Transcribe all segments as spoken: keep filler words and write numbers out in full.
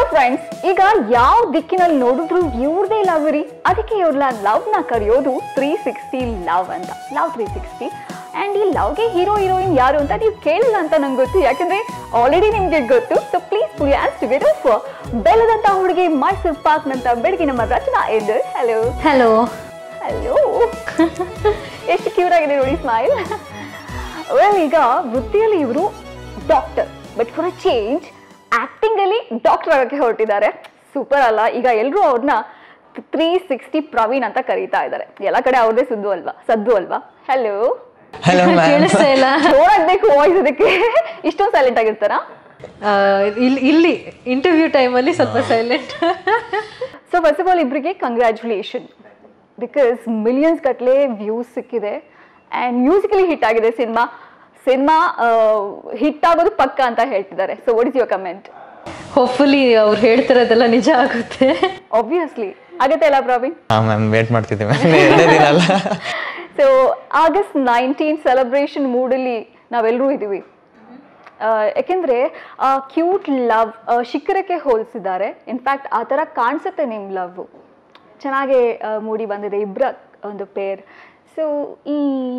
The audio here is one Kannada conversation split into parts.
ಫ್ರೆಂಡ್ಸ್, ಈಗ ಯಾವ ದಿಕ್ಕಿನಲ್ಲಿ ನೋಡಿದ್ರು ಇವ್ರದೇ ಲವ್ ರೀ. ಅದಕ್ಕೆ ಇವ್ರನ್ನ ಲವ್ ನ ಕರೆಯೋದು ತ್ರೀ ಸಿಕ್ಸ್ಟಿ ಲವ್ ಅಂತ. Love three sixty. ಅಂಡ್ ಈ ಲವ್ಗೆ ಹೀರೋ ಹೀರೋಯಿನ್ ಯಾರು ಅಂತ ನೀವು ಕೇಳಿಲ್ಲ ಅಂತ ನಂಗೆ ಗೊತ್ತು, ಯಾಕಂದ್ರೆ ಆಲ್ರೆಡಿ ನಿಮ್ಗೆ ಗೊತ್ತು. So please put your hands together for ಬೆಲ್ಲದಂತ ಹುಡುಗಿ ಮೈಸೂರು ಪಾಕ್ ನಂತ ಬೆಳಗ್ಗೆ ನಮ್ಮ ರಚನಾ ಎಂದು. ಹಲೋ ಹಲೋ ಹಲೋ ಎಷ್ಟು ಕ್ಯೂಟ್ ಆಗಿದೆ ನೋಡಿ ಸ್ಮೈಲ್. ವೆಲ್, ಈಗ ವೃತ್ತಿಯಲ್ಲಿ ಇವರು doctor, but for a change acting ಅಲ್ಲಿ ಡಾಕ್ಟರ್ ಆಗೋಕ್ಕೆ ಹೊರಟಿದ್ದಾರೆ. ಸೂಪರ್ ಅಲ್ಲ? ಈಗ ಎಲ್ಲರೂ ಅವ್ರನ್ನ ತ್ರೀ ಸಿಕ್ಸ್ಟಿ ಪ್ರವೀಣ್ ಅಂತ ಕರೀತಾ ಇದ್ದಾರೆ. ಎಲ್ಲ ಕಡೆ ಅವ್ರದೇ ಸುದ್ದು ಅಲ್ವಾ, ಸದ್ದು ಅಲ್ವಾ? ಹಲೋ ಕೇಳಿಸ್ತಾ ಇಲ್ಲ, ಜೋರಾಗಬೇಕು ವಾಯ್ಸ್. ಅದಕ್ಕೆ ಇಷ್ಟೊಂದು ಸೈಲೆಂಟ್ ಆಗಿರ್ತಾರಾ? ಇಲ್ಲಿ ಇಂಟರ್ವ್ಯೂ ಟೈಮಲ್ಲಿ ಸ್ವಲ್ಪ silent. So first of all ಇಬ್ಬರಿಗೆ ಕಂಗ್ರ್ಯಾಚುಲೇಷನ್, ಬಿಕಾಸ್ ಮಿಲಿಯನ್ಸ್ ಗಟ್ಟಲೆ ವ್ಯೂಸ್ ಸಿಕ್ಕಿದೆ ಆ್ಯಂಡ್ ಮ್ಯೂಸಿಕಲಿ ಹಿಟ್ ಆಗಿದೆ ಸಿನಿಮಾ. ಸಿನಿಮಾ ಹಿಟ್ ಆಗೋದು ಪಕ್ಕ ಅಂತ ಹೇಳ್ತಿದ್ದಾರೆ. So what is your comment? Hopefully ಅವ್ರು ಹೇಳ್ತಿರೋದೆಲ್ಲ ನಿಜ ಆಗುತ್ತೆ. ಆಬ್ವಿಯಸ್ಲಿ ಆಗುತ್ತೆ ಅಲ್ಲ ಪ್ರವೀಣ್? ಹಾಂ ಮ್ಯಾಮ್, ವೇಟ್ ಮಾಡ್ತಿದ್ದೆ ಮ್ಯಾಮ್, ಎರಡೇ ದಿನ ಅಲ್ಲ. ಸೊ ಆಗಸ್ಟ್ ನೈನ್ಟೀನ್ ಸೆಲೆಬ್ರೇಷನ್ ಮೂಡಲ್ಲಿ ನಾವೆಲ್ಲರೂ ಇದ್ದೀವಿ. ಯಾಕೆಂದರೆ ಕ್ಯೂಟ್ ಲವ್ ಶಿಖರಕ್ಕೆ ಹೋಲಿಸಿದ್ದಾರೆ. ಇನ್ಫ್ಯಾಕ್ಟ್ ಆ ಥರ ಕಾಣಿಸುತ್ತೆ ನಿಮ್ಮ ಲವ್. ಚೆನ್ನಾಗೇ ಮೂಡಿ ಬಂದಿದೆ ಇಬ್ಬರ ಒಂದು ಪೇರ್. ಸೊ ಈ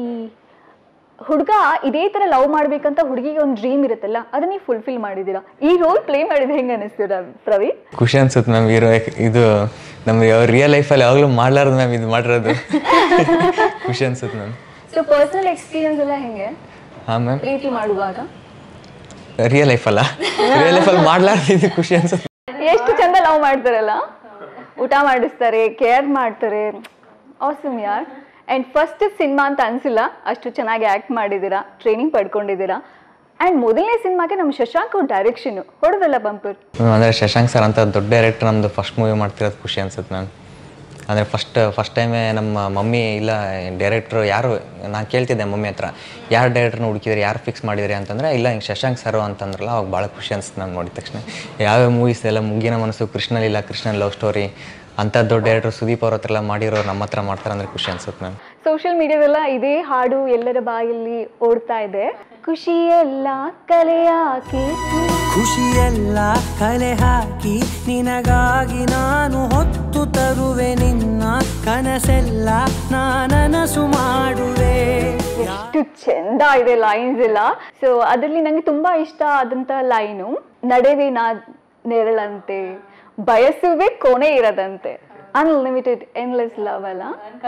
ಹುಡುಗ ಇದೇ ಥರ ಲವ್ ಮಾಡ್ಬೇಕಂತ ಹುಡುಗಿಗೆ ಒಂದು ಡ್ರೀಮ್ ಇರುತ್ತಲ್ಲ, ಅದನ್ನ ನೀವು ಫುಲ್ಫಿಲ್ ಮಾಡಿದ್ದೀರಾ. ಈ ರೋಲ್ ಪ್ಲೇ ಮಾಡಿದ್ರೆ ಹೆಂಗೆ ಅನಿಸ್ತೀರ ಪ್ರವೀಣ್? ಖುಷಿ ಅನ್ಸುತ್ತೆ ಮ್ಯಾಮ್. ಹೀರೋ ಇದು ನಮ್ಮ ರಿಯಲ್ ಲೈಫಲ್ಲಿ ಯಾವಾಗಲೂ ಮಾಡ್ಲಾರ್ದು ಮ್ಯಾಮ್ ಇದು ಮಾಡಿರೋದು. ಖುಷಿ ಅನ್ಸುತ್ತೆ ಮ್ಯಾಮ್. ಸೊ ಪರ್ಸನಲ್ ಎಕ್ಸ್ಪೀರಿಯನ್ಸ್ ಎಲ್ಲ ಹೆಂಗೆ? ಹಾಂ ಮ್ಯಾಮ್, ಪ್ರೀತಿ ಮಾಡುವಾಗ ರಿಯಲ್ ಲೈಫಲ್ಲ, ರಿಯಲ್ ಲೈಫಲ್ಲಿ ಮಾಡ್ಲಾರ್ದು ಇದು ಖುಷಿ ಅನ್ಸುತ್ತೆ. ಎಷ್ಟು ಚಂದ ಲವ್ ಮಾಡ್ತಾರಲ್ಲ, ಊಟ ಮಾಡಿಸ್ತಾರೆ, ಕೇರ್ ಮಾಡ್ತಾರೆ. ಆಸಮ್ ಯಾರ್. ಆ್ಯಂಡ್ ಫಸ್ಟ್ ಸಿನಿಮಾ ಅಂತ ಅನಿಸಿಲ್ಲ, ಅಷ್ಟು ಚೆನ್ನಾಗಿ ಆ್ಯಕ್ಟ್ ಮಾಡಿದ್ದೀರಾ, ಟ್ರೈನಿಂಗ್ ಪಡ್ಕೊಂಡಿದ್ದೀರಾ. ಆ್ಯಂಡ್ ಮೊದಲನೇ ಸಿನಿಮಾಗೆ ನಮ್ಮ ಶಶಾಂಕ್ ಅವ್ರ ಡೈರೆಕ್ಷನು ಹೊಡೆದಲ್ಲ ಬಂಪರ್. ಅಂದರೆ ಶಶಾಂಕ್ ಸರ್ ಅಂತ ದೊಡ್ಡ ಡೈರೆಕ್ಟರ್ ನಮ್ಮದು ಫಸ್ಟ್ ಮೂವಿ ಮಾಡ್ತಿರೋದು ಖುಷಿ ಅನ್ಸುತ್ತೆ ಮ್ಯಾಮ್. ಅಂದರೆ ಫಸ್ಟ್ ಫಸ್ಟ್ ಟೈಮೇ ನಮ್ಮ ಮಮ್ಮಿ ಇಲ್ಲ ಡೈರೆಕ್ಟ್ರು ಯಾರು, ನಾನು ಕೇಳ್ತಿದ್ದೆ ಮಮ್ಮಿ ಹತ್ರ, ಯಾರು ಡೈರೆಕ್ಟ್ರನ್ನ ಹುಡುಕಿದ್ರೆ, ಯಾರು ಫಿಕ್ಸ್ ಮಾಡಿದ್ರಿ ಅಂತಂದರೆ ಇಲ್ಲ ಹಿಂಗೆ ಶಶಾಂಕ್ ಸರು ಅಂತಂದ್ರಲ್ಲ, ಅವಾಗ ಭಾಳ ಖುಷಿ ಅನ್ಸುತ್ತೆ ನಾನು ನೋಡಿದ ತಕ್ಷಣ. ಯಾವ್ಯಾವ ಮೂವೀಸ್ ಎಲ್ಲ ಮುಗ್ಗಿನ ಮನಸ್ಸು, ಕೃಷ್ಣಲಿಲ್ಲ, ಕೃಷ್ಣನ್ ಲವ್ ಸ್ಟೋರಿ ಅಂಥ ದೊಡ್ಡ ಡೈರೆಕ್ಟರ್ ಸುದೀಪ್ ಅವ್ರ ಹತ್ರ ಎಲ್ಲ ಮಾಡಿರೋರು ನಮ್ಮ ಹತ್ರ ಮಾಡ್ತಾರೆ ಅಂದರೆ ಖುಷಿ ಅನ್ಸುತ್ತೆ ಮ್ಯಾಮ್. ಸೋಷಿಯಲ್ ಮೀಡಿಯಾದೆಲ್ಲ ಇದೇ ಹಾಡು ಎಲ್ಲರ ಬಾಯಲ್ಲಿ ಓಡ್ತಾ ಇದೆ. ಖುಷಿಯೆಲ್ಲ ಕಲೆ ಹಾಕಿ, ಖುಷಿಯೆಲ್ಲ ಕಲೆ ಹಾಕಿ, ನಿನಗಾಗಿ ನಾನು ಹೊತ್ತು ತರುವೆ, ನಿನ್ನ ಕನಸೆಲ್ಲ ನಾನನಸು ಮಾಡುವೆ. ಎಷ್ಟು ಚಂದ ಇದೆ ಲೈನ್ಸ್ ಎಲ್ಲ. ಸೊ ಅದರಲ್ಲಿ ನನಗೆ ತುಂಬಾ ಇಷ್ಟ ಆದಂತ ಲೈನು, ನಡೆವೆ ನಾ ನೆರಳಂತೆ, ಬಯಸುವೆ ಕೊನೆ ಇರದಂತೆ, ಅನ್ಲಿಮಿಟೆಡ್ ಎಂಡ್ಲೆಸ್ ಲವ್ ಅಲ್ಲ.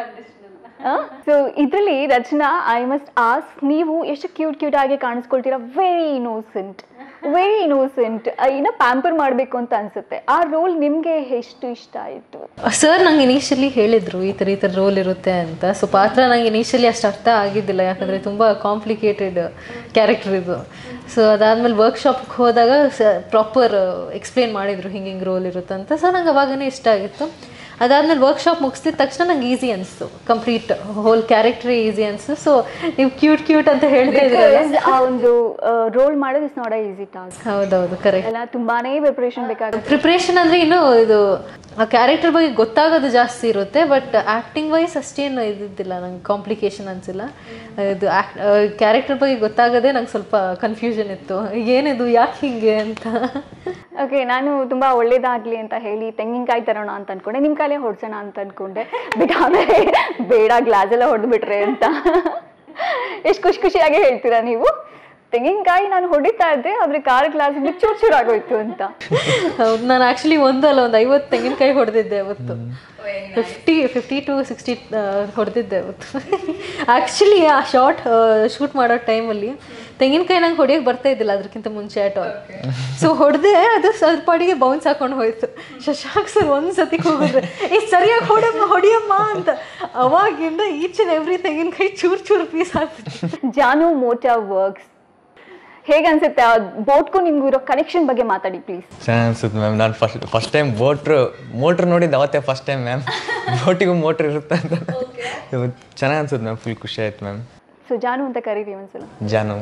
ಸೊ ಇದರಲ್ಲಿ ರಚನಾ, ಐ ಮಸ್ಟ್ ಆಸ್ಕ್, ನೀವು ಎಷ್ಟು ಕ್ಯೂಟ್ ಕ್ಯೂಟ್ ಆಗಿ ಕಾಣಿಸ್ಕೊಳ್ತೀರಾ. Very innocent, very innocent. ಇನ್ನ ಪ್ಯಾಂಪರ್ ಮಾಡಬೇಕು ಅಂತ ಅನ್ಸುತ್ತೆ. ಆ ರೋಲ್ ನಿಮ್ಗೆ ಎಷ್ಟು ಇಷ್ಟ ಆಯಿತು? ಸರ್ ನಂಗೆ ಇನಿಷಿಯಲಿ ಹೇಳಿದ್ರು ಈ ಥರ ಈ ಥರ ರೋಲ್ ಇರುತ್ತೆ ಅಂತ. ಸೊ ಪಾತ್ರ ನಂಗೆ ಇನಿಷಿಯಲಿ ಅಷ್ಟು ಅರ್ಥ ಆಗಿದ್ದಿಲ್ಲ, ಯಾಕಂದರೆ ತುಂಬ ಕಾಂಪ್ಲಿಕೇಟೆಡ್ ಕ್ಯಾರೆಕ್ಟರ್ ಇದು. ಸೊ ಅದಾದಮೇಲೆ ವರ್ಕ್ಶಾಪ್ಗೆ ಹೋದಾಗ ಸ ಪ್ರಾಪರ್ ಎಕ್ಸ್ಪ್ಲೇನ್ ಮಾಡಿದರು ಹಿಂಗೆ ಹಿಂಗೆ ರೋಲ್ ಇರುತ್ತೆ ಅಂತ. ಸೊ ನಂಗೆ ಅವಾಗನೇ ಇಷ್ಟ ಆಗಿತ್ತು. ಅದಾದ್ಮೇಲೆ ವರ್ಕ್ಶಾಪ್ ಮುಗಿಸಿದ ತಕ್ಷಣ ನಂಗೆ ಈಸಿ ಅನಿಸ್ತು, ಕಂಪ್ಲೀಟ್ ಹೋಲ್ ಕ್ಯಾರೆಕ್ಟರ್ ಈಸಿ ಅನಿಸ್ತು. ಸೊ ನೀವು ಕ್ಯೂಟ್ ಕ್ಯೂಟ್ ಅಂತ ಹೇಳ್ತಾ ಇದ್ರಲ್ಲ, ಆ ಒಂದು ರೋಲ್ ಮಾಡೋದು is not a easy task. ಹೌದೌದು, ಕರೆಕ್ಟ್. ಎಲ್ಲ ತುಂಬಾನೇ ಪ್ರಿಪ್ರೇಷನ್ ಬೇಕಾಗುತ್ತೆ. ಪ್ರಿಪ್ರೇಷನ್ ಅಂದರೆ ಇನ್ನೂ ಇದು ಆ ಕ್ಯಾರೆಕ್ಟರ್ ಬಗ್ಗೆ ಗೊತ್ತಾಗೋದು ಜಾಸ್ತಿ ಇರುತ್ತೆ, ಬಟ್ ಆ್ಯಕ್ಟಿಂಗ್ ವೈಸ್ ಅಷ್ಟೇನು ಇದ್ದಿದ್ದಿಲ್ಲ ನಂಗೆ, ಕಾಂಪ್ಲಿಕೇಶನ್ ಅನಿಸಿಲ್ಲ. ಇದು ಆ್ಯಕ್ಟ್ ಕ್ಯಾರೆಕ್ಟರ್ ಬಗ್ಗೆ ಗೊತ್ತಾಗೋದೇ ನಂಗೆ ಸ್ವಲ್ಪ ಕನ್ಫ್ಯೂಷನ್ ಇತ್ತು, ಏನಿದು ಯಾಕೆ ಹಿಂಗೆ ಅಂತ. ಓಕೆ, ನಾನು ತುಂಬ ಒಳ್ಳೇದಾಗಲಿ ಅಂತ ಹೇಳಿ ತೆಂಗಿನಕಾಯಿ ತರೋಣ ಅಂತ ಅಂದ್ಕೊಂಡೆ, ನಿಮ್ಮ ಕಾಲೇ ಹೊಡ್ಸೋಣ ಅಂತ ಅಂದ್ಕೊಂಡೆ. ಬಿಟ್ ಆಮೇಲೆ ಬೇಡ ಗ್ಲಾಸ್ ಎಲ್ಲ ಹೊಡೆದ್ಬಿಟ್ರೆ ಅಂತ. ಎಷ್ಟು ಖುಷಿ ಖುಷಿಯಾಗಿ ಹೇಳ್ತೀರಾ ನೀವು. ತೆಂಗಿನಕಾಯಿ ನಾನು ಹೊಡಿತಾ ಇದ್ದೆ, ಆದ್ರೆ ಕಾರ್ ಗ್ಲಾಸ್ ಚೂರ್ ಚೂರ್ ಆಗೋಯ್ತು ಅಂತ. ಹೌದು, ನಾನು ಆ್ಯಕ್ಚುಲಿ ಒಂದು ಅಲ್ಲ ಒಂದು ಐವತ್ತು ತೆಂಗಿನಕಾಯಿ ಹೊಡೆದಿದ್ದೆ ಅವತ್ತು. ಫಿಫ್ಟಿ ಫಿಫ್ಟಿ ಟು ಸಿಕ್ಸ್ಟಿ ಹೊಡೆದಿದ್ದೆ ಅವತ್ತು. ಆ್ಯಕ್ಚುಲಿ ಆ ಶಾರ್ಟ್ ಶೂಟ್ ಮಾಡೋ ಟೈಮಲ್ಲಿ ತೆಂಗಿನಕಾಯಿ ನಂಗೆ ಹೊಡಿಯೋಕೆ ಬರ್ತಾ ಇದ್ದಿಲ್ಲ ಅದಕ್ಕಿಂತ ಮುಂಚೆ ಆಟ್ ಆಲ್. ಸೊ ಹೊಡೆದೆ, ಅದು ಅದ್ರ ಪಾಡಿಗೆ ಬೌನ್ಸ್ ಹಾಕೊಂಡು ಹೋಯ್ತು. ಶಶಾಂಕ್ ಸರ್ ಒಂದು ಸತಿ ಹೋಗಿದ್ರೆ ಈ ಸರಿಯಾಗಿ ಹೊಡಮ್ಮ ಹೊಡಿಯಮ್ಮ ಅಂತ, ಅವಾಗಿಂದ ಈಚ್ ಆ್ಯಂಡ್ ಎವ್ರಿ ತೆಂಗಿನಕಾಯಿ ಚೂರು ಚೂರು ಪೀಸ್ ಆಗ್ತಿತ್ತು. ಜಾನು ಮೋಟಾರ್ ವರ್ಕ್ಸ್ ಹೇಗೆ ಅನ್ಸುತ್ತೆ? ಬೋಟ್ಗೂ ನಿಮ್ಗೂ ಇರೋ ಕನೆಕ್ಷನ್ ಬಗ್ಗೆ ಮಾತಾಡಿ ಪ್ಲೀಸ್. ಚೆನ್ನಾಗಿ ಅನ್ಸುತ್ತೆ ಮ್ಯಾಮ್. ನಾನು ಫಸ್ಟ್ ಫಸ್ಟ್ ಟೈಮ್ ಬೋಟ್ರು ಮೋಟ್ರ್ ನೋಡಿದ್ದು ಅವತ್ತೇ ಫಸ್ಟ್ ಟೈಮ್ ಮ್ಯಾಮ್. ಬೋಟಿಗೂ ಮೋಟ್ರ್ ಇರುತ್ತೆ ಅಂತ ಚೆನ್ನಾಗಿ ಅನ್ಸುತ್ತೆ ಮ್ಯಾಮ್. ಫುಲ್ ಖುಷಿ ಆಯ್ತು ಮ್ಯಾಮ್. ಸೊ ಜಾನು ಅಂತ ಕರೀರಿ ಒಂದ್ಸಲ. ಜಾನು.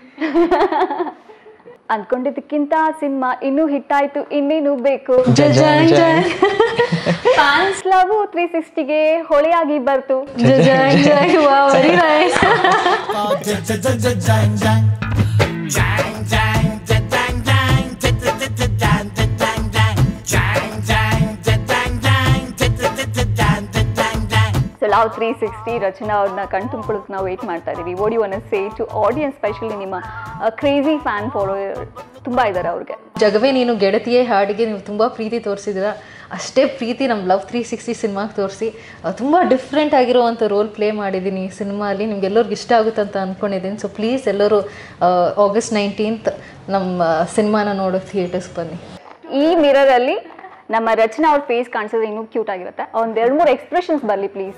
ಅಂದ್ಕೊಂಡಿದ್ದಕ್ಕಿಂತ ಸಿನಿಮಾ ಇನ್ನೂ ಹಿಟ್ ಆಯ್ತು, ಇನ್ನೇನು ಬೇಕು. ಫ್ಯಾನ್ಸ್ ಲವ್ ತ್ರೀ ಸಿಕ್ಸ್ಟಿಗೆ ಹೊಳೆಯಾಗಿ ಬರ್ತು. Very nice. Love three sixty Rachana ಅವ್ರನ್ನ ಕಣ್ ತುಂಬಿಕೊಳ್ಳೋಕೆ ನಾವು ವೇಟ್ ಮಾಡ್ತಾ ಇದ್ದೀವಿ. What you want to say to audience, specially ನಿಮ್ಮ ಕ್ರೇಜಿ ಫ್ಯಾನ್ ಫಾಲೋವರ್ ತುಂಬ ಇದ್ದಾರೆ ಅವ್ರಿಗೆ? ಜಗವೇ ನೀನು ಗೆಳತಿಯೇ ಹಾಡಿಗೆ ನೀವು ತುಂಬ ಪ್ರೀತಿ ತೋರಿಸಿದ್ದೀರಾ. ಅಷ್ಟೇ ಪ್ರೀತಿ ನಮ್ಮ ಲವ್ ತ್ರೀ ಸಿಕ್ಸ್ಟಿ ಸಿನಿಮಾಗೆ ತೋರಿಸಿ ತುಂಬ ಡಿಫ್ರೆಂಟ್ ಆಗಿರುವಂಥ ರೋಲ್ ಪ್ಲೇ ಮಾಡಿದ್ದೀನಿ ಈ ಸಿನಿಮಾಲಿ. ನಿಮ್ಗೆಲ್ಲರಿಗೂ ಇಷ್ಟ ಆಗುತ್ತೆ ಅಂತ ಅಂದ್ಕೊಂಡಿದ್ದೀನಿ. ಸೊ ಪ್ಲೀಸ್ ಎಲ್ಲರೂ ಆಗಸ್ಟ್ ನೈನ್ಟೀನ್ತ್ ನಮ್ಮ ಸಿನಿಮಾನ ನೋಡೋ ಥಿಯೇಟರ್ಸ್ ಬನ್ನಿ. ಈ ಮಿರರಲ್ಲಿ ನಮ್ಮ ರಚನಾ ಅವ್ರ ಫೇಸ್ ಕಾಣಿಸೋದು ಇನ್ನೂ ಕ್ಯೂಟ್ ಆಗಿರುತ್ತೆ. ಒಂದು ಎರಡು ಮೂರು ಎಕ್ಸ್ಪ್ರೆಷನ್ಸ್ ಬರಲಿ ಪ್ಲೀಸ್.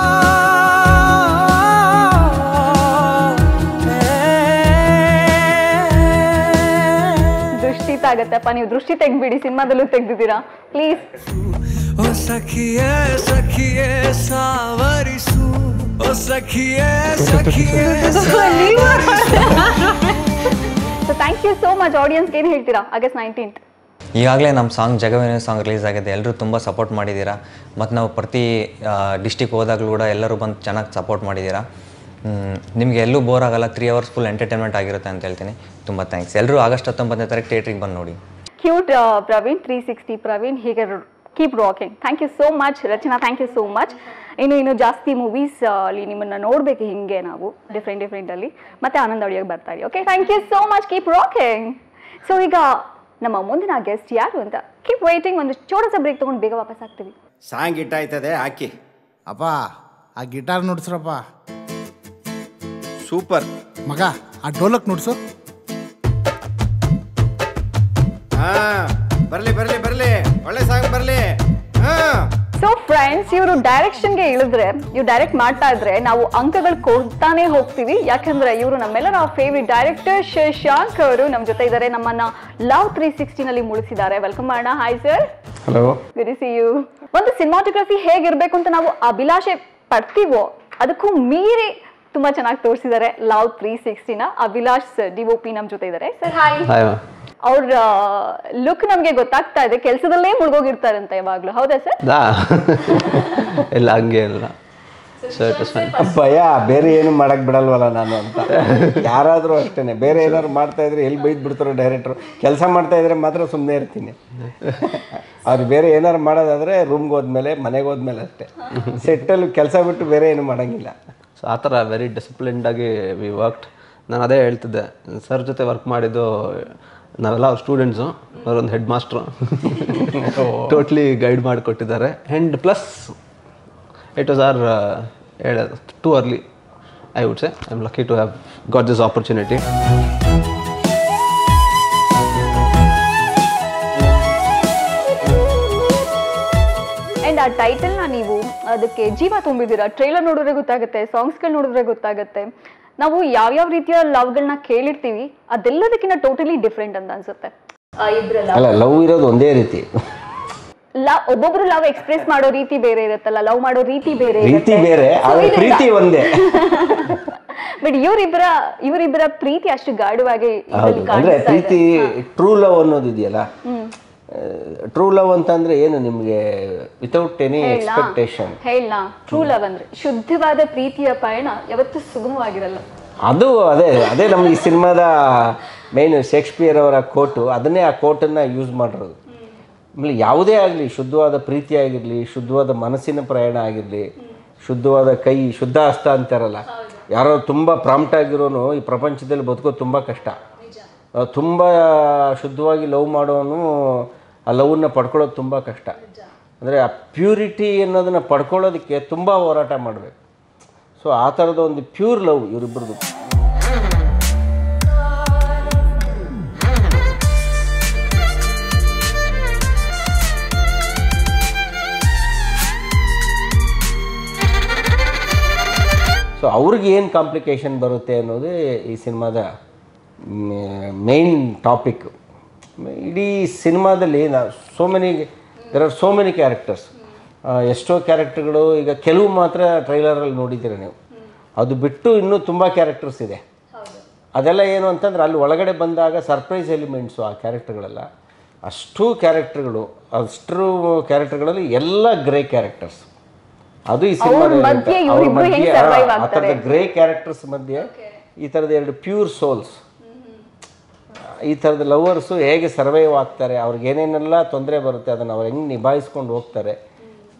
ದೃಷ್ಟಿ ತಾಗತ್ತಪ್ಪ, ನೀವು ದೃಷ್ಟಿ ತೆಗ್ಬಿಡಿ, ಸಿನಿಮಾದಲ್ಲೂ ತೆಗ್ದಿದ್ದೀರಾ please. So thank you so much. ಆಡಿಯನ್ಸ್ಗೆ ಏನು ಹೇಳ್ತೀರಾ ಆಗಸ್ಟ್ ನೈನ್ಟೀನ್ತ್? ಈಗಾಗಲೇ ನಮ್ಮ ಸಾಂಗ್ ಜಗವೇನು ಸಾಂಗ್ ರಿಲೀಸ್ ಆಗಿದೆ. ಎಲ್ಲರೂ ತುಂಬ ಸಪೋರ್ಟ್ ಮಾಡಿದ್ದೀರಾ. ಮತ್ತು ನಾವು ಪ್ರತಿ ಡಿಸ್ಟಿಕ್ ಹೋದಾಗಲೂ ಕೂಡ ಎಲ್ಲರೂ ಬಂದು ಚೆನ್ನಾಗಿ ಸಪೋರ್ಟ್ ಮಾಡಿದ್ದೀರಾ. ನಿಮಗೆ ಎಲ್ಲೂ ಬೋರ್ ಆಗಲ್ಲ. ತ್ರೀ ಅವರ್ಸ್ ಫುಲ್ ಎಂಟರ್ಟೈನ್ಮೆಂಟ್ ಆಗಿರುತ್ತೆ ಅಂತ ಹೇಳ್ತೀನಿ. ತುಂಬ ಥ್ಯಾಂಕ್ಸ್. ಎಲ್ಲರೂ ಆಗಸ್ಟ್ ಹತ್ತೊಂಬತ್ತನೇ ತಾರೀಕು ಥಿಯೇಟ್ರಿಗೆ ಬಂದು ನೋಡಿ. Cute Praveen, three sixty Praveen, ಹೀಗೆ keep rocking. Thank you so much Rachana, thank you so much. ಇನ್ನು ಇನ್ನು ಜಾಸ್ತಿ ಮೂವೀಸ್ ಅಲ್ಲಿ ನಿಮ್ಮನ್ನು ನೋಡಬೇಕು ಹಿಂಗೆ ನಾವು ಡಿಫ್ರೆಂಟ್ ಡಿಫ್ರೆಂಟಲ್ಲಿ. ಮತ್ತೆ ಆನಂದ್ ಅಡಿಯೋಗೆ ಬರ್ತಾರೆ. Okay, thank you so much, keep rocking. So ಈಗ ನಮ್ಮ ಮುಂದಿನ ಗೆಸ್ಟ್ ಯಾರು ಅಂತ ಕೀಪ್ ವೈಟಿಂಗ್. ಒಂದು ಚೋಡಸ ಬ್ರೇಕ್ ತೊಗೊಂಡು ಬೇಗ ವಾಪಸ್ ಆಗ್ತೀವಿ. ಸಾಂಗ್ ಇಟ್ಟಾಯ್ತದೆ ಹಾಕಿ. ಅಪ್ಪ ಆ ಗಿಟಾರ್ ನುಡ್ಸ್ರಪ್ಪ. ಸೂಪರ್ ಮಗ, ಆ ಡೋಲಕ್ ನುಡ್ಸು. ಹಾ ಬರ್ಲಿ ಬರ್ಲಿ ಬರ್ಲಿ, ಒಳ್ಳೆ ಸಾಂಗ್ ಬರ್ಲಿ. ಹಾ ಸೊ ಫ್ರೆಂಡ್ಸ್, ಇವರು ಡೈರೆಕ್ಷನ್ಗೆ ಇಳಿದ್ರೆ, ಇವ್ರು ಡೈರೆಕ್ಟ್ ಮಾಡ್ತಾ ಇದ್ರೆ ನಾವು ಅಂಕಗಳು ಕೊಡ್ತಾನೆ ಹೋಗ್ತೀವಿ. ಯಾಕಂದ್ರೆ ಇವರು ನಮ್ಮೆಲ್ಲರ ಫೇವರಿಟ್ ಡೈರೆಕ್ಟರ್ ಶಶಾಂಕ್ ಅವರು ನಮ್ಮ ಜೊತೆ ಇದ್ದಾರೆ. ನಮ್ಮನ್ನ ಲವ್ ತ್ರೀ ಸಿಕ್ಸ್ಟಿನಲ್ಲಿ ಮುಳಿಸಿದ್ದಾರೆ. ವೆಲ್ಕಮ್ ಮಾಡೋಣ. Hi sir. Hello. Very see you. ಒಂದು ಸಿನಿಮಾಟೋಗ್ರಫಿ ಹೇಗಿರ್ಬೇಕು ಅಂತ ನಾವು ಅಭಿಲಾಷೆ ಪಡ್ತೀವೋ ಅದಕ್ಕೂ ಮೀರಿ ತುಂಬಾ ಚೆನ್ನಾಗಿ ತೋರಿಸಿದ್ದಾರೆ ಲವ್ ತ್ರೀ ಸಿಕ್ಸ್ಟಿನ. ಅಭಿಲಾಷ್ ಡಿ ಒ ಪಿ ನಮ್ಮ ಜೊತೆ ಇದ್ದಾರೆ. Sir hi. ಅವ್ರ ಲುಕ್ ನಮ್ಗೆ ಗೊತ್ತಾಗ್ತಾ ಇದೆ, ಕೆಲಸದಲ್ಲೇ ಮುಳುಗೋಗಿರ್ತಾರಂತ ಯಾವಾಗ್ಲೂ. ಹೌದಾ ಸರ್? ಇಲ್ಲ, ಹಂಗೆ ಇಲ್ಲ. ಭಯ, ಬೇರೆ ಏನು ಮಾಡಕ್ ಬಿಡಲ್ವಲ್ಲ ನಾನು ಅಂತ. ಯಾರಾದ್ರೂ ಅಷ್ಟೇನೆ, ಬೇರೆ ಏನಾದ್ರು ಮಾಡ್ತಾ ಇದ್ರೆ ಎಲ್ಲಿ ಬೈದ್ ಬಿಡ್ತಾರೋ ಡೈರೆಕ್ಟ್ರು. ಕೆಲಸ ಮಾಡ್ತಾ ಇದ್ರೆ ಮಾತ್ರ ಸುಮ್ಮನೆ ಇರ್ತೀನಿ. ಅವ್ರು ಬೇರೆ ಏನಾರು ಮಾಡೋದಾದ್ರೆ ರೂಮ್ಗೆ ಹೋದ್ಮೇಲೆ, ಮನೆಗೆ ಹೋದ್ಮೇಲೆ ಅಷ್ಟೇ. ಸೆಟ್ಟಲ್ಲಿ ಕೆಲಸ ಬಿಟ್ಟು ಬೇರೆ ಏನು ಮಾಡೋಂಗಿಲ್ಲ. ಸೊ ಆ ಥರ ವೆರಿ ಡಿಸಿಪ್ಲಿನ್ಡಾಗಿ ವಿ ವರ್ಕ್ಡ್. ನಾನು ಅದೇ ಹೇಳ್ತಿದ್ದೆ, ಸರ್ ಜೊತೆ ವರ್ಕ್ ಮಾಡಿದ್ದು ನಾವೆಲ್ಲ ಅವ್ರ ಸ್ಟೂಡೆಂಟ್ಸು, ಅವರೊಂದು ಹೆಡ್ ಮಾಸ್ಟ್ರು ಟೋಟ್ಲಿ ಗೈಡ್ ಮಾಡಿಕೊಟ್ಟಿದ್ದಾರೆ. And plus it was are ಹೇಳೋದು too early, I would say. I am lucky to have got this opportunity. And ಆ ಟೈಟಲ್ನ ನೀವು ಅದಕ್ಕೆ ಜೀವ ತುಂಬಿದ್ದೀರಾ. ಟ್ರೈಲರ್ ನೋಡಿದ್ರೆ ಗೊತ್ತಾಗುತ್ತೆ, ಸಾಂಗ್ಸ್ಗಳು ನೋಡಿದ್ರೆ ಗೊತ್ತಾಗುತ್ತೆ. ನಾವು ಯಾವ್ಯಾವ ರೀತಿಯ ಲವ್ಗಳನ್ನ ಕೇಳಿರ್ತೀವಿ ಅದೆಲ್ಲದಕ್ಕಿಂತ ಟೋಟಲಿ ಡಿಫ್ರೆಂಟ್ ಅಂತ ಅನ್ಸುತ್ತೆ. ಅಲ್ಲ, ಲವ್ ಇರೋದು ಒಂದೇ ರೀತಿ. ಲವ್ ಒಬ್ಬೊಬ್ರು ಲವ್ ಎಕ್ಸ್ಪ್ರೆಸ್ ಮಾಡೋ ರೀತಿ ಬೇರೆ ಇರುತ್ತಲ್ಲ, ಲವ್ ಮಾಡೋ ರೀತಿ ಬೇರೆ ರೀತಿ ಬೇರೆ, ಪ್ರೀತಿ ಒಂದೇ. ಬಟ್ ಇವರಿಬ್ಬರ ಇವರಿಬ್ಬರ ಪ್ರೀತಿ ಅಷ್ಟು ಗಾಢವಾಗಿ ಅಂದ್ರೆ ಪ್ರೀತಿ ಟ್ರೂ ಲವ್ ಅನ್ನೋದು ಇದೆಯಲ್ಲ. ಟ್ರೂ ಲವ್ ಅಂತಂದ್ರೆ ಏನು ನಿಮ್ಗೆ? Without any expectation. ಹೇಳ ಟ್ರೂ ಲವ್ ಅಂದ್ರೆ ಶುದ್ಧವಾದ ಪ್ರೀತಿಯ ಪಯಣ ಯಾವತ್ತೂ ಸುಗಮವಾಗಿರಲ್ಲ. ಅದು ಅದೇ ಅದೇ ನಮ್ಮ ಈ ಸಿನಿಮಾದ ಮೇನ್ ಶೇಕ್ಸ್ಪಿಯರ್ ಅವರ ಕೋಟು. ಅದನ್ನೇ ಆ ಕೋಟನ್ನು ಯೂಸ್ ಮಾಡಿರೋದು. ಆಮೇಲೆ ಯಾವುದೇ ಆಗಲಿ, ಶುದ್ಧವಾದ ಪ್ರೀತಿ ಆಗಿರಲಿ, ಶುದ್ಧವಾದ ಮನಸ್ಸಿನ ಪ್ರಯಾಣ ಆಗಿರಲಿ, ಶುದ್ಧವಾದ ಕೈ, ಶುದ್ಧ ಹಸ್ತ ಅಂತಾರಲ್ಲ. ಯಾರೋ ತುಂಬ ಪ್ರಾಂಪ್ಟ್ ಆಗಿರೋನು ಈ ಪ್ರಪಂಚದಲ್ಲಿ ಬದುಕೋದು ತುಂಬ ಕಷ್ಟ. ತುಂಬ ಶುದ್ಧವಾಗಿ ಲವ್ ಮಾಡೋನು ಆ ಲವ್ನ ಪಡ್ಕೊಳ್ಳೋದು ತುಂಬ ಕಷ್ಟ. ಅಂದರೆ ಆ ಪ್ಯೂರಿಟಿ ಅನ್ನೋದನ್ನು ಪಡ್ಕೊಳ್ಳೋದಕ್ಕೆ ತುಂಬ ಹೋರಾಟ ಮಾಡಬೇಕು. ಸೊ ಆ ಥರದ ಒಂದು ಪ್ಯೂರ್ ಲವ್ ಇವರಿಬ್ಬರದು. ಸೊ ಅವ್ರಿಗೆ ಏನು ಕಾಂಪ್ಲಿಕೇಶನ್ ಬರುತ್ತೆ ಅನ್ನೋದೇ ಈ ಸಿನಿಮಾದ ಮೇನ್ ಟಾಪಿಕ್. ಇಡೀ ಸಿನಿಮಾದಲ್ಲಿ ನಾವು so many there are so many characters. ಎಷ್ಟೋ ಕ್ಯಾರೆಕ್ಟರ್ಗಳು ಈಗ ಕೆಲವು ಮಾತ್ರ ಟ್ರೈಲರಲ್ಲಿ ನೋಡಿದ್ದೀರ ನೀವು. ಅದು ಬಿಟ್ಟು ಇನ್ನೂ ತುಂಬ ಕ್ಯಾರೆಕ್ಟರ್ಸ್ ಇದೆ. ಅದೆಲ್ಲ ಏನು ಅಂತಂದ್ರೆ ಅಲ್ಲಿ ಒಳಗಡೆ ಬಂದಾಗ ಸರ್ಪ್ರೈಸ್ ಎಲಿಮೆಂಟ್ಸು ಆ ಕ್ಯಾರೆಕ್ಟರ್ಗಳೆಲ್ಲ. ಅಷ್ಟು ಕ್ಯಾರೆಕ್ಟರ್ಗಳು, ಅಷ್ಟು ಕ್ಯಾರೆಕ್ಟರ್ಗಳಲ್ಲಿ ಎಲ್ಲ ಗ್ರೇ ಕ್ಯಾರೆಕ್ಟರ್ಸ್. ಅದು ಈ ಸಿನಿಮಾದ ಆ ಥರದ ಗ್ರೇ ಕ್ಯಾರೆಕ್ಟರ್ಸ್ ಮಧ್ಯೆ ಈ ಥರದ ಎರಡು ಪ್ಯೂರ್ ಸೋಲ್ಸ್, ಈ ಥರದ ಲವರ್ಸು ಹೇಗೆ ಸರ್ವೈವ್ ಆಗ್ತಾರೆ, ಅವ್ರಿಗೆ ಏನೇನೆಲ್ಲ ತೊಂದರೆ ಬರುತ್ತೆ ಅದನ್ನು ಅವ್ರು ಹೆಂಗೆ ನಿಭಾಯಿಸ್ಕೊಂಡು ಹೋಗ್ತಾರೆ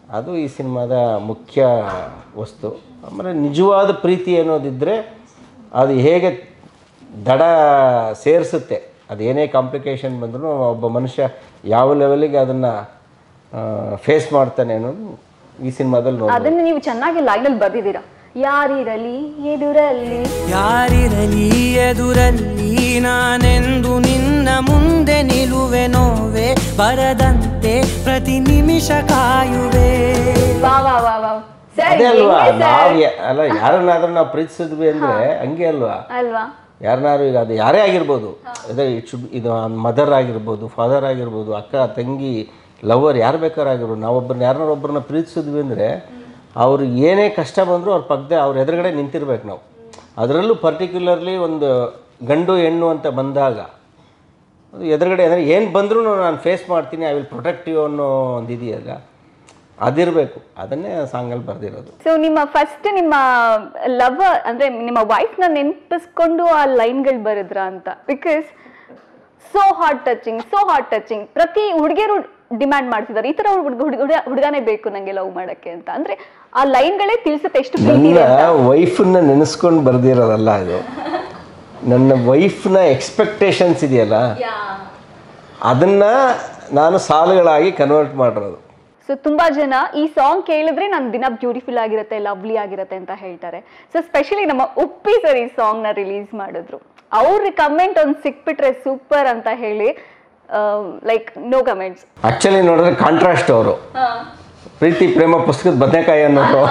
ಅದು ಈ ಸಿನಿಮಾದ ಮುಖ್ಯ ವಸ್ತು. ಆಮೇಲೆ ನಿಜವಾದ ಪ್ರೀತಿ ಅನ್ನೋದಿದ್ದರೆ ಅದು ಹೇಗೆ ದಡ ಸೇರಿಸುತ್ತೆ, ಅದು ಏನೇ ಕಾಂಪ್ಲಿಕೇಶನ್ ಬಂದರೂ ಒಬ್ಬ ಮನುಷ್ಯ ಯಾವ ಲೆವೆಲಿಗೆ ಅದನ್ನು ಫೇಸ್ ಮಾಡ್ತಾನೆ ಅನ್ನೋದು ಈ ಸಿನಿಮಾದಲ್ಲಿ ನೋಡಿ. ಅದನ್ನು ನೀವು ಚೆನ್ನಾಗಿ ಲೈನಲ್ಲಿ ಬರ್ದಿದ್ದೀರಾ. ಯಾರಿರಲಿ ಎದುರಲ್ಲಿ ಯಾರಿರಲಿ ಎದುರಲ್ಲಿ ನಾನೆಂದು ನಿನ್ನ ಮುಂದೆ ನಿಲುವೆ ನೋವೆ ಬರದಂತೆ ಪ್ರತಿ ನಿಮಿಷ ಕಾಯುವೆ. ವಾ ವಾ ವಾ ವಾ ಅದೇ ಅಲ್ವಾ ನಾವು ಅಲ್ಲ ಯಾರನ್ನಾದ್ರೂ ನಾವು ಪ್ರೀತಿಸಿದ್ವಿ ಅಂದರೆ ಹಂಗೆ ಅಲ್ವಾ ಅಲ್ವಾ. ಯಾರನ್ನಾರು ಈಗ ಅದು ಯಾರೇ ಆಗಿರ್ಬೋದು, ಅದೇ ಇಟ್ ಶುಡ್ ಇದು ಮದರ್ ಆಗಿರ್ಬೋದು, ಫಾದರ್ ಆಗಿರ್ಬೋದು, ಅಕ್ಕ ತಂಗಿ ಲವರ್ ಯಾರು ಬೇಕಾರಾಗಿರ್ಬೋದು, ನಾವೊಬ್ಬರನ್ನ ಯಾರನ್ನಾರು ಒಬ್ಬರನ್ನ ಪ್ರೀತಿಸಿದ್ವಿ ಅಂದರೆ ಅವ್ರಿಗೆ ಏನೇ ಕಷ್ಟ ಬಂದರೂ ಅವ್ರ ಪಕ್ಕದೆ ಅವ್ರ ಎದುರುಗಡೆ ನಿಂತಿರ್ಬೇಕು ನಾವು. ಅದರಲ್ಲೂ ಪರ್ಟಿಕ್ಯುಲರ್ಲಿ ಒಂದು ಗಂಡು ಹೆಣ್ಣು ಅಂತ ಬಂದಾಗ ಅದು ಎದುರುಗಡೆ ಅಂದರೆ ಏನು ಬಂದರೂ ನಾನು ಫೇಸ್ ಮಾಡ್ತೀನಿ, ಐ ವಿಲ್ ಪ್ರೊಟೆಕ್ಟ್ ಯು ಅನ್ನೋ ಒಂದು ಇದೆಯಲ್ಲ, ಅದಿರಬೇಕು. ಅದನ್ನೇ ಸಾಂಗಲ್ಲಿ ಬರೆದಿರೋದು. ಸೊ ನಿಮ್ಮ ಫಸ್ಟ್ ನಿಮ್ಮ ಲವ್ ಅಂದರೆ ನಿಮ್ಮ ವೈಫ್ನ ನೆನಪಿಸ್ಕೊಂಡು ಆ ಲೈನ್ಗಳು ಬರೆದ್ರ ಅಂತ? Because so heart touching, so heart touching. ಪ್ರತಿ ಹುಡುಗಿಯರು ಡಿಮ್ಯಾಂಡ್ ಮಾಡ್ತಿದ್ದಾರೆ, ಈ ಥರ ಹುಡುಗ ಹುಡುಗ ಹುಡುಗನೇ ಬೇಕು ನನಗೆ ಲವ್ ಮಾಡೋಕ್ಕೆ ಅಂತ. ಅಂದರೆ ಆ ಲೈನ್ಗಳೇ ತಿಳಿಸುತ್ತೆ ಎಷ್ಟು ಪ್ರೀತಿ ಇದೆ. ನನ್ನ ವೈಫನ್ನ ನೆನೆಸ್ಕೊಂಡು ಬರೆದಿರೋದಲ್ಲ ಇದು, ನನ್ನ ವೈಫ್ನ ಎಕ್ಸ್ಪೆಕ್ಟೇಷನ್ಸ್ ಇದೆಯಲ್ಲ ಅದನ್ನು ನಾನು ಸಾಲುಗಳಾಗಿ ಕನ್ವರ್ಟ್ ಮಾಡಿರೋದು. ಸೊ ತುಂಬ ಜನ ಈ ಸಾಂಗ್ ಕೇಳಿದ್ರೆ ನನ್ನ ದಿನ ಬ್ಯೂಟಿಫುಲ್ ಆಗಿರುತ್ತೆ, ಲವ್ಲಿ ಆಗಿರುತ್ತೆ ಅಂತ ಹೇಳ್ತಾರೆ. ಸೊ ಸ್ಪೆಷಲಿ ನಮ್ಮ ಉಪ್ಪಿ ಸರ್ ಈ ಸಾಂಗ್ನ ರಿಲೀಸ್ ಮಾಡಿದ್ರು. ಅವ್ರ ಕಮೆಂಟ್ ಒಂದು ಸಿಕ್ಬಿಟ್ರೆ ಸೂಪರ್ ಅಂತ ಹೇಳಿ, ಲೈಕ್ ನೋ ಕಮೆಂಟ್ಸ್. ಆ್ಯಕ್ಚುಲಿ ನೋಡಿದ್ರೆ ಕಾಂಟ್ರಾಸ್ಟ್ ಅವರು ಪ್ರೀತಿ ಪ್ರೇಮ ಪುಸ್ತಕದ ಬದನೆಕಾಯಿ ಅನ್ನೋದು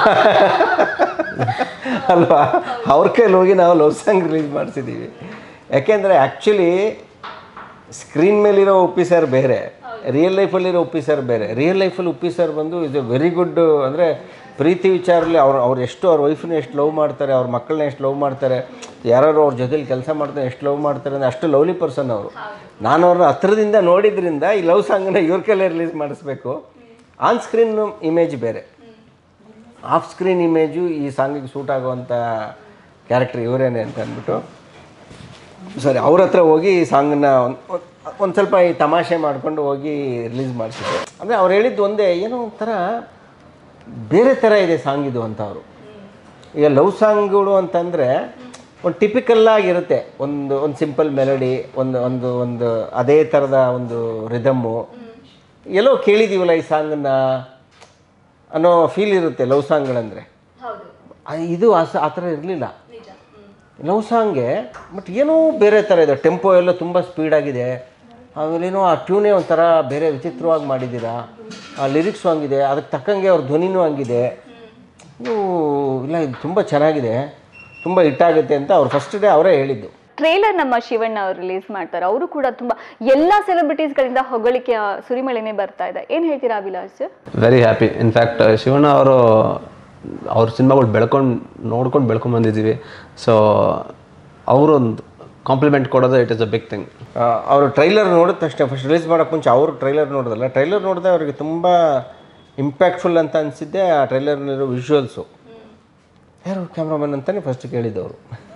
ಅಲ್ವಾ, ಅವ್ರ ಕೈಲಿ ಹೋಗಿ ನಾವು ಲವ್ ಸಾಂಗ್ ರಿಲೀಸ್ ಮಾಡಿಸಿದ್ದೀವಿ. ಯಾಕೆಂದರೆ ಆ್ಯಕ್ಚುಲಿ ಸ್ಕ್ರೀನ್ ಮೇಲಿರೋ ಉಪ್ಪಿ ಸರ್ ಬೇರೆ, ರಿಯಲ್ ಲೈಫಲ್ಲಿರೋ ಉಪ್ಪಿ ಸರ್ ಬೇರೆ. ರಿಯಲ್ ಲೈಫಲ್ಲಿ ಉಪ್ಪಿ ಸರ್ ಬಂದು ಇಸ್ ಎ ವೆರಿ ಗುಡ್, ಅಂದರೆ ಪ್ರೀತಿ ವಿಚಾರದಲ್ಲಿ ಅವ್ರು ಅವ್ರು ಎಷ್ಟು ಅವ್ರ ವೈಫನ್ನ ಎಷ್ಟು ಲವ್ ಮಾಡ್ತಾರೆ, ಅವ್ರ ಮಕ್ಕಳನ್ನ ಎಷ್ಟು ಲವ್ ಮಾಡ್ತಾರೆ, ಯಾರು ಅವ್ರ ಜೊತೆಲಿ ಕೆಲಸ ಮಾಡ್ತಾರೆ ಎಷ್ಟು ಲವ್ ಮಾಡ್ತಾರೆ ಅಂದರೆ ಅಷ್ಟು ಲವ್ಲಿ ಪರ್ಸನ್ ಅವರು. ನಾನು ಅವ್ರನ್ನ ಹತ್ರದಿಂದ ನೋಡಿದ್ರಿಂದ ಈ ಲವ್ ಸಾಂಗನ್ನ ಇವ್ರ ಕೈಲೇ ರಿಲೀಸ್ ಮಾಡಿಸ್ಬೇಕು. ಆನ್ ಸ್ಕ್ರೀನ್ ಇಮೇಜ್ ಬೇರೆ, ಆಫ್ ಸ್ಕ್ರೀನ್ ಇಮೇಜು ಈ ಸಾಂಗಿಗೆ ಸೂಟ್ ಆಗುವಂಥ ಕ್ಯಾರೆಕ್ಟರ್ ಇವರೇನೆ ಅಂತ ಅಂದ್ಬಿಟ್ಟು ಸರಿ ಅವ್ರ ಹತ್ರ ಹೋಗಿ ಈ ಸಾಂಗನ್ನ ಒಂದು ಸ್ವಲ್ಪ ಈ ತಮಾಷೆ ಮಾಡಿಕೊಂಡು ಹೋಗಿ ರಿಲೀಸ್ ಮಾಡಿಸಿದ್ರು. ಅಂದರೆ ಅವ್ರು ಹೇಳಿದ್ದು ಒಂದೇ, ಏನೋ ಒಂಥರ ಬೇರೆ ಥರ ಇದೆ ಸಾಂಗ್ ಇದು ಅಂತ ಅವರು. ಈಗ ಲವ್ ಸಾಂಗ್ಗಳು ಅಂತಂದರೆ ಒಂದು ಟಿಪಿಕಲ್ಲಾಗಿರುತ್ತೆ, ಒಂದು ಒಂದು ಸಿಂಪಲ್ ಮೆಲಡಿ, ಒಂದು ಒಂದು ಒಂದು ಅದೇ ಥರದ ಒಂದು ರಿದಮ್ಮು, ಎಲ್ಲೋ ಕೇಳಿದ್ದೀವಲ್ಲ ಈ ಸಾಂಗನ್ನು ಅನ್ನೋ ಫೀಲ್ ಇರುತ್ತೆ ಲವ್ ಸಾಂಗ್ಗಳಂದರೆ. ಇದು ಆ ಥರ ಇರಲಿಲ್ಲ ಲವ್ ಸಾಂಗ್ಗೆ. ಬಟ್ ಏನೋ ಬೇರೆ ಥರ ಇದೆ, ಟೆಂಪೋ ಎಲ್ಲ ತುಂಬ ಸ್ಪೀಡಾಗಿದೆ, ಆಮೇಲೇನೋ ಆ ಟ್ಯೂನೇ ಒಂಥರ ಬೇರೆ ವಿಚಿತ್ರವಾಗಿ ಮಾಡಿದ್ದೀರಾ, ಆ ಲಿರಿಕ್ಸು ಹಂಗಿದೆ, ಅದಕ್ಕೆ ತಕ್ಕಂಗೆ ಅವ್ರ ಧ್ವನಿನೂ ಹಂಗಿದೆ. ಇದು ಇಲ್ಲ ಇದು ತುಂಬ ಚೆನ್ನಾಗಿದೆ, ತುಂಬ ಹಿಟ್ಟಾಗುತ್ತೆ ಅಂತ ಅವ್ರು ಫಸ್ಟ್ ಡೇ ಅವರೇ ಹೇಳಿದ್ದು. ಟ್ರೇಲರ್ ನಮ್ಮ ಶಿವಣ್ಣ ಅವರು ರಿಲೀಸ್ ಮಾಡ್ತಾರೆ, ಅವರು ಕೂಡ ತುಂಬ ಎಲ್ಲ ಸೆಲೆಬ್ರಿಟೀಸ್ಗಳಿಂದ ಹೊಗಳಿಕೆ ಸುರಿಮಳೆನೇ ಬರ್ತಾ ಇದೆ. ಏನು ಹೇಳ್ತೀರಾ Abhilash? Very happy. In fact Shivanna ಅವರು ಅವ್ರ ಸಿನಿಮಾಗಳು ಬೆಳ್ಕೊಂಡು ನೋಡ್ಕೊಂಡು ಬೆಳ್ಕೊಂಡು ಬಂದಿದ್ದೀವಿ. ಸೊ ಅವರೊಂದು ಕಾಂಪ್ಲಿಮೆಂಟ್ ಕೊಡೋದು it is a big thing. ಅವರು ಟ್ರೈಲರ್ ನೋಡಿದ ತಕ್ಷಣ ಫಸ್ಟ್ ರಿಲೀಸ್ ಮಾಡೋಕ್ಕೆ ಮುಂಚೆ ಅವರು ಟ್ರೈಲರ್ ನೋಡೋದಲ್ಲ, ಟ್ರೈಲರ್ ನೋಡಿದೆ ಅವರಿಗೆ ತುಂಬ ಇಂಪ್ಯಾಕ್ಟ್ಫುಲ್ ಅಂತ ಅನಿಸಿದ್ದೆ ಆ ಟ್ರೈಲರ್ನಲ್ಲಿರೋ ವಿಜುವಲ್ಸು. ಯಾರು ಕ್ಯಾಮ್ರಾಮನ್ ಅಂತಲೇ ಫಸ್ಟ್ ಕೇಳಿದ್ದವರು.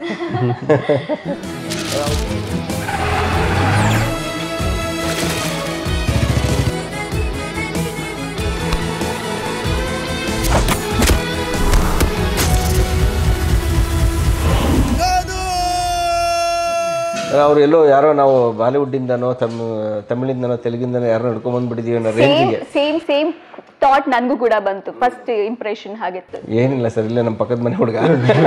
ಅವ್ರು ಎಲ್ಲೋ ಯಾರೋ ನಾವು ಬಾಲಿವುಡ್ಡಿಂದನೋ ತಮ್ ತಮಿಳಿಂದನೋ ತೆಲುಗಿಂದನೋ ಯಾರೋ ನಡ್ಕೊಂಡ್ಬಂದ್ಬಿಟ್ಟಿದ್ದೀವಿ ಅನ್ನೋ ರೇಂಜಿಗೆ. ಸೇಮ್ ಸೇಮ್ ಥಾಟ್ ನನಗೂ ಕೂಡ ಬಂತು, ಫಸ್ಟ್ ಇಂಪ್ರೆಷನ್ ಹಾಗಿತ್ತು. ಏನಿಲ್ಲ ಸರ್, ಇಲ್ಲೇ ನಮ್ಮ ಪಕ್ಕದ ಮನೆ ಹುಡುಗ,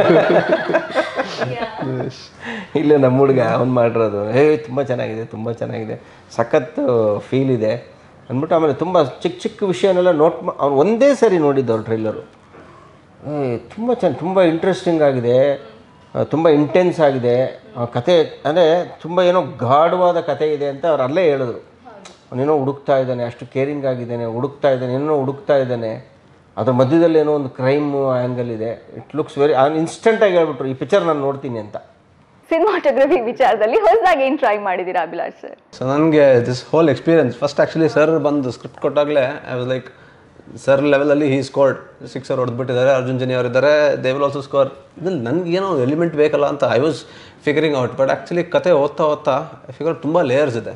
ಇಲ್ಲೇ ನಮ್ಮ ಹುಡುಗ ಅವ್ನು ಮಾಡಿರೋದು. ಹೇ ತುಂಬ ಚೆನ್ನಾಗಿದೆ, ತುಂಬ ಚೆನ್ನಾಗಿದೆ, ಸಖತ್ ಫೀಲ್ ಇದೆ ಅಂದ್ಬಿಟ್ಟು ಆಮೇಲೆ ತುಂಬ ಚಿಕ್ಕ ಚಿಕ್ಕ ವಿಷಯನೆಲ್ಲ ನೋಟ್ ಮಾ ಅವ್ನು ಒಂದೇ ಸರಿ ನೋಡಿದ್ದವ್ರು ಟ್ರೈಲರು. ಏ ತುಂಬ ಚೆನ್ನ ತುಂಬ ಇಂಟ್ರೆಸ್ಟಿಂಗ್ ಆಗಿದೆ, ತುಂಬ ಇಂಟೆನ್ಸ್ ಆಗಿದೆ ಕತೆ. ಅಂದರೆ ತುಂಬ ಏನೋ ಗಾಢವಾದ ಕತೆ ಇದೆ ಅಂತ ಅವ್ರು ಅಲ್ಲೇ ಹೇಳಿದ್ರು. ಅವನೇನೋ ಹುಡುಕ್ತಾ ಇದ್ದಾನೆ, ಅಷ್ಟು ಕೇರಿಂಗ್ ಆಗಿದ್ದಾನೆ, ಹುಡುಕ್ತಾ ಇದ್ದಾನೆ, ಏನೋ ಹುಡುಕ್ತಾ ಇದ್ದಾನೆ, ಅದ್ರ ಮಧ್ಯದಲ್ಲಿ ಏನೋ ಒಂದು ಕ್ರೈಮ್ ಆ್ಯಂಗಲ್ ಇದೆ. ಇಟ್ ಲುಕ್ಸ್ ವೆರಿ ಇನ್ಸ್ಟೆಂಟಾಗಿ ಹೇಳ್ಬಿಟ್ರು ಈ ಪಿಕ್ಚರ್ ನಾನು ನೋಡ್ತೀನಿ ಅಂತ. ಸಿನಿಮಾಟೋಗ್ರಫಿ ವಿಚಾರದಲ್ಲಿ ಹೊಸದಾಗಿ ಏನು ಟ್ರೈ ಮಾಡಿದ್ದೀರಾ ಅಭಿಲಾಷ್ ಸರ್? ಸೊ ನನಗೆ this whole experience first actually sir ಬಂದು ಸ್ಕ್ರಿಪ್ಟ್ ಕೊಟ್ಟಾಗಲೇ ಐ ವಾಸ್ ಲೈಕ್ ಸರ್ ಲೆವೆಲಲ್ಲಿ ಹೀ ಸ್ಕೋರ್ಡ್ ಸಿಕ್ಸರ್ ಹೊಡೆದ್ಬಿಟ್ಟಿದ್ದಾರೆ, ಅರ್ಜುನ್ ಜನಿ ಅವರಿದ್ದಾರೆ, ದೇ ವಿಲ್ ಆಲ್ಸೋ ಸ್ಕೋರ್. ಇದ್ರಲ್ಲಿ ನನಗೇನೋ ಎಲಿಮೆಂಟ್ ಬೇಕಲ್ಲ ಅಂತ I was figuring out. But actually ಕತೆ ಓದ್ತಾ ಓದ್ತಾ ಐ ಫಿಗರ್ ತುಂಬ ಲೇಯರ್ಸ್ ಇದೆ.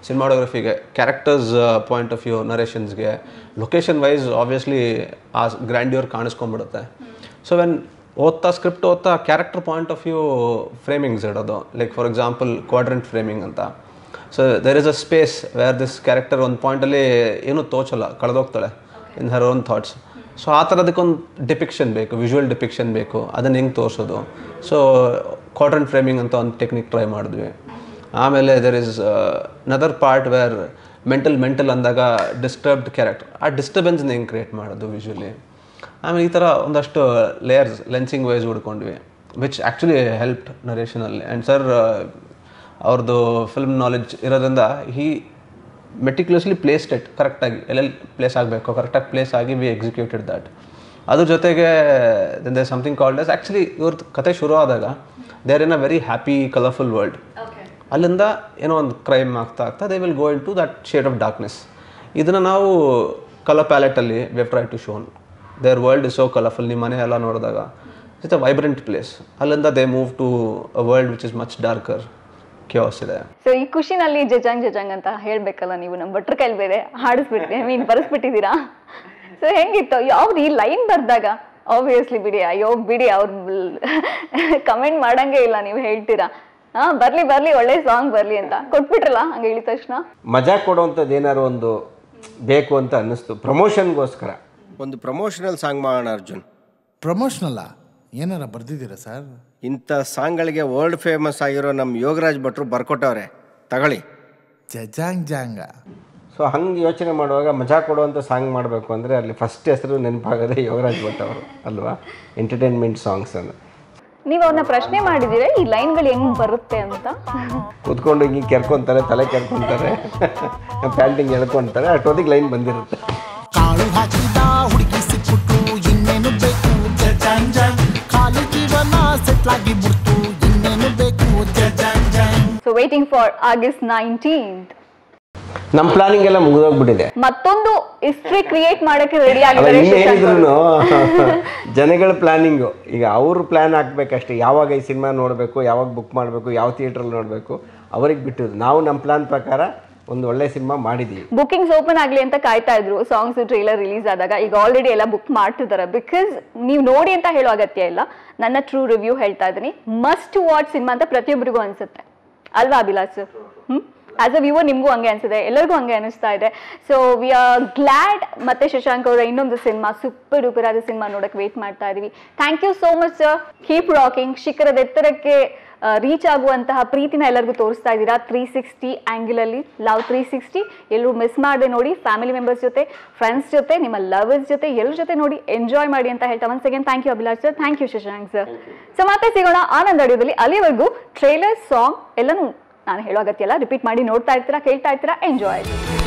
ಸಿನಿಮಾಟೋಗ್ರಫಿಗೆ, ಕ್ಯಾರೆಕ್ಟರ್ಸ್ ಪಾಯಿಂಟ್ ಆಫ್ ವ್ಯೂ, ನರೇಷನ್ಸ್ಗೆ, ಲೊಕೇಶನ್ ವೈಸ್ ಆಬ್ವಿಯಸ್ಲಿ ಆ ಗ್ರ್ಯಾಂಡ್ಯೂರ್ ಕಾಣಿಸ್ಕೊಂಡ್ಬಿಡುತ್ತೆ. ಸೊ ವೆನ್ ಓದ್ತಾ ಸ್ಕ್ರಿಪ್ಟ್ ಓದ್ತಾ character point of view framings ಇಡೋದು, like for example quadrant framing ಅಂತ. So there is a space where this character ಒಂದು ಪಾಯಿಂಟಲ್ಲಿ ಏನೂ ತೋಚಲ್ಲ, ಕಳೆದೋಗ್ತಾಳೆ in her own thoughts. So ಆ ಥರದಕ್ಕೊಂದು ಡಿಪಿಕ್ಷನ್ ಬೇಕು, ವಿಜುವಲ್ ಡಿಪಿಕ್ಷನ್ ಬೇಕು, ಅದನ್ನು ಹೆಂಗೆ ತೋರಿಸೋದು. ಸೊ ಕ್ವಾಡ್ರೆಂಟ್ ಫ್ರೇಮಿಂಗ್ ಅಂತ ಒಂದು ಟೆಕ್ನಿಕ್ ಟ್ರೈ ಮಾಡಿದ್ವಿ. ಆಮೇಲೆ there is another part where mental mental ಅಂದಾಗ ಡಿಸ್ಟರ್ಬ್ಡ್ ಕ್ಯಾರೆಕ್ಟರ್, ಆ ಡಿಸ್ಟರ್ಬೆನ್ಸ್ನ ಹೆಂಗೆ ಕ್ರಿಯೇಟ್ ಮಾಡೋದು ವಿಜುವಲಿ. ಆಮೇಲೆ ಈ ಥರ ಒಂದಷ್ಟು ಲೇಯರ್ಸ್ ಲೆನ್ಸಿಂಗ್ ವೈಸ್ ಹುಡ್ಕೊಂಡ್ವಿ, ವಿಚ್ ಆ್ಯಕ್ಚುಲಿ ಹೆಲ್ಪ್ಡ್ ನರೇಷನಲ್ಲಿ. ಆ್ಯಂಡ್ ಸರ್ ಅವ್ರದ್ದು ಫಿಲ್ಮ್ ನಾಲೆಡ್ಜ್ ಇರೋದ್ರಿಂದ ಹೀ ಮೆಟಿಕ್ಯುಲಸ್ಲಿ ಪ್ಲೇಸ್ಡ್ ಇಟ್ ಕರೆಕ್ಟಾಗಿ, ಎಲ್ಲೆಲ್ಲಿ ಪ್ಲೇಸ್ ಆಗಬೇಕು ಕರೆಕ್ಟಾಗಿ ಪ್ಲೇಸ್ ಆಗಿ ವಿ ಎಕ್ಸಿಕ್ಯೂಟೆಡ್ ದ್ಯಾಟ್. ಅದ್ರ ಜೊತೆಗೆ then they something called S, actually ಇವ್ರದ್ದು ಕತೆ ಶುರು ಆದಾಗ they are in a very happy colourful world. ಅಲ್ಲಿಂದ ಏನೋ ಒಂದು ಕ್ರೈಮ್ ಆಗ್ತಾ ಆಗ್ತಾ they will go into that shade of darkness. ಇದನ್ನು ನಾವು ಕಲರ್ ಪ್ಯಾಲೆಟಲ್ಲಿ we have try to shown their world is so colourful. ನಿಮ್ಮ ಮನೆ ಎಲ್ಲ ನೋಡಿದಾಗ ಇಟ್ಸ್ ಅ ವೈಬ್ರೆಂಟ್ ಪ್ಲೇಸ್. ಅಲ್ಲಿಂದ they move to a world which is much darker, ಕ್ಯಾಸ್ ಇದೆ. ಸೊ ಈ ಖುಷಿನಲ್ಲಿ ಜಜಂಗ್ ಜಜಂಗ್ ಅಂತ ಹೇಳ್ಬೇಕಲ್ಲ ನೀವು, ನಮ್ಮ ಭಟ್ರ ಕೈಲಿ ಬೇರೆ ಹಾಡಿಸ್ಬಿಟ್ರಿ, ಐ ಮೀನ್ ಬರೆಸ್ಬಿಟ್ಟಿದ್ದೀರಾ. ಸೊ ಹೆಂಗಿತ್ತು ಯಾವ್ದು ಈ ಲೈನ್ ಬರ್ದಾಗ? ಆಬ್ವಿಯಸ್ಲಿ ಬಿಡಿ, ಅಯ್ಯೋ ಬಿಡಿ, ಅವ್ರು ಕಮೆಂಟ್ ಮಾಡಂಗೆ ಇಲ್ಲ, ನೀವು ಹೇಳ್ತೀರಾ ಹಾ ಬರ್ಲಿ ಬರ್ಲಿ ಒಳ್ಳೆ ಸಾಂಗ್ ಬರ್ಲಿ ಅಂತ ಕೊಟ್ಬಿಟ್ರಲ್ಲ, ಹಂಗೆ ಹೇಳಿದ ತಕ್ಷಣ ಮಜಾ ಕೊಡುವಂಥದ್ದು ಏನಾರು ಒಂದು ಬೇಕು ಅಂತ ಅನ್ನಿಸ್ತು. ಪ್ರಮೋಷನ್ಗೋಸ್ಕರ ಒಂದು ಪ್ರಮೋಷನಲ್ ಸಾಂಗ್ ಮಾಡೋಣ ಅರ್ಜುನ್. ಪ್ರಮೋಷನಲ್ಲ ಏನಾರ ಬರ್ದಿದ್ದೀರಾ ಸರ್? ಇಂಥ ಸಾಂಗ್ಗಳಿಗೆ ವರ್ಲ್ಡ್ ಫೇಮಸ್ ಆಗಿರೋ ನಮ್ಮ ಯೋಗರಾಜ್ ಭಟ್ರು ಬರ್ಕೊಟ್ಟವ್ರೆ, ತಗೊಳ್ಳಿ. ಜಜಾಂಗ್ ಜಾಂಗ. ಸೊ ಹಂಗೆ ಯೋಚನೆ ಮಾಡುವಾಗ ಮಜಾ ಕೊಡುವಂಥ ಸಾಂಗ್ ಮಾಡಬೇಕು ಅಂದರೆ ಅಲ್ಲಿ ಫಸ್ಟ್ ಹೆಸರು ನೆನಪಾಗೋದೇ ಯೋಗರಾಜ್ ಭಟ್ ಅವರು ಅಲ್ವಾ, ಎಂಟರ್ಟೈನ್ಮೆಂಟ್ ಸಾಂಗ್ಸ್ ಅಂತ. ನೀವು ಅವ್ರನ್ನ ಪ್ರಶ್ನೆ ಮಾಡಿದ್ದೀರಾ ಈ ಲೈನ್ಗಳು ಹೆಂಗ್ ಬರುತ್ತೆ ಅಂತ? ಕೂತ್ಕೊಂಡು ಹಿಂಗೆ ಕೆರ್ಕೊಂತಾರೆ, ತಲೆ ಕೆರ್ಕೊಂತಾರೆ, ಪ್ಯಾಂಟಿಂಗ್ ಎಳ್ಕೊಂತಾರೆ, ಅಷ್ಟೊತ್ತಿಗೆ ಲೈನ್ ಬಂದಿರುತ್ತೆ. ಕಾಳು ಹಾಕಿದ ಹುಡುಗಿ ಸಿಕ್ಬಿಟ್ಟು ಇನ್ನೇನು ಬೇಕು ಜಜಾಂಗ್ ಜಾಂಗ್, ಖಾಲಿ ಜೀವನ ಸೆಟ್ಲ್ ಆಗಿ ಬಿಡ್ತು ಇನ್ನೇನು ಬೇಕು ಜಜಾಂಗ್ ಜಾಂಗ್. So waiting for August nineteenth. ನಮ್ಮ ಪ್ಲಾನಿಂಗ್ ಎಲ್ಲ ಮುಗಿದೋಗ್ಬಿಟ್ಟಿದೆ. ಮತ್ತೊಂದು ಹಿಸ್ಟ್ರಿ ಕ್ರಿಯೇಟ್ ಮಾಡಕ್ಕೆ ರೆಡಿ ಆಗಿದ್ದಾರೆ ಇನ್ನೇನಿದ್ರು ಜನಗಳ ಪ್ಲಾನಿಂಗು. ಈಗ ಅವ್ರ ಪ್ಲಾನ್ ಹಾಕ್ಬೇಕಷ್ಟೇ, ಯಾವಾಗ ಈ ಸಿನಿಮಾ ನೋಡಬೇಕು, ಯಾವಾಗ ಬುಕ್ ಮಾಡಬೇಕು, ಯಾವ ಥಿಯೇಟ್ರಲ್ಲಿ ನೋಡಬೇಕು ಅವ್ರಿಗೆ ಬಿಟ್ಟಿದ್ದು. ನಾವು ನಮ್ಮ ಪ್ಲಾನ್ ಪ್ರಕಾರ ಒಂದು ಒಳ್ಳೆ ಸಿನಿಮಾ ಮಾಡಿದೀವಿ. ಬುಕಿಂಗ್ಸ್ ಓಪನ್ ಆಗಲಿ ಅಂತ ಕಾಯ್ತಾ ಇದ್ರು ಸಾಂಗ್ಸ್ ಟ್ರೈಲರ್ ರಿಲೀಸ್ ಆದಾಗ. ಈಗ ಆಲ್ರೆಡಿ ಎಲ್ಲ ಬುಕ್ ಮಾಡ್ತಿದ್ದಾರೆ, ಬಿಕಾಸ್ ನೀವು ನೋಡಿ ಅಂತ ಹೇಳೋ ಅಗತ್ಯ ಇಲ್ಲ, ನನ್ನ ಟ್ರೂ ರಿವ್ಯೂ ಹೇಳ್ತಾ ಇದ್ದೀನಿ. ಮಸ್ಟ್ ವಾಚ್ ಸಿನಿಮಾ ಅಂತ ಪ್ರತಿಯೊಬ್ಬರಿಗೂ ಅನ್ಸುತ್ತೆ ಅಲ್ವಾ Abhilash? Hmm as a viewer ನಿಮಗೂ ಹಂಗೆ ಅನ್ಸಿದೆ, ಎಲ್ಲರಿಗೂ ಹಂಗೆ ಅನಿಸ್ತಾ ಇದೆ. So we are glad. ಮತ್ತೆ ಶಶಾಂಕ್ ಅವರ ಇನ್ನೊಂದು ಸಿನಿಮಾ, ಸೂಪರ್ ಡೂಪರ್ ಆದ ಸಿನಿಮಾ ನೋಡಕ್ಕೆ ವೇಟ್ ಮಾಡ್ತಾ ಇದೀವಿ. Thank you so much sir. Keep rocking. ಶಿಖರದ ಎತ್ತರಕ್ಕೆ ರೀಚ್ ಆಗುವಂತಹ ಪ್ರೀತಿನ ಎಲ್ಲರಿಗೂ ತೋರಿಸ್ತಾ ಇದ್ದೀರಾ ತ್ರೀ ಸಿಕ್ಸ್ಟಿ ಆ್ಯಂಗಲಲ್ಲಿ. ಲವ್ ತ್ರೀ ಸಿಕ್ಸ್ಟಿ ಎಲ್ಲರೂ ಮಿಸ್ ಮಾಡದೆ ನೋಡಿ, ಫ್ಯಾಮಿಲಿ ಮೆಂಬರ್ಸ್ ಜೊತೆ, ಫ್ರೆಂಡ್ಸ್ ಜೊತೆ, ನಿಮ್ಮ ಲವರ್ಸ್ ಜೊತೆ, ಎಲ್ಲರ ಜೊತೆ ನೋಡಿ ಎಂಜಾಯ್ ಮಾಡಿ ಅಂತ ಹೇಳ್ತಾ once again thank you Abhilash sir, thank you Shashank sir. So ಮತ್ತೆ ಸಿಗೋಣ ಆನಂದ್ ಆಡಿಯೋದಲ್ಲಿ. ಅಲ್ಲಿವರೆಗೂ ಟ್ರೈಲರ್, ಸಾಂಗ್ ಎಲ್ಲನೂ ನಾನು ಹೇಳೋ ಅಗತ್ಯ ಇಲ್ಲ, ರಿಪೀಟ್ ಮಾಡಿ ನೋಡ್ತಾ ಇರ್ತೀರಾ, ಕೇಳ್ತಾ ಇರ್ತೀರಾ, ಎಂಜಾಯ್.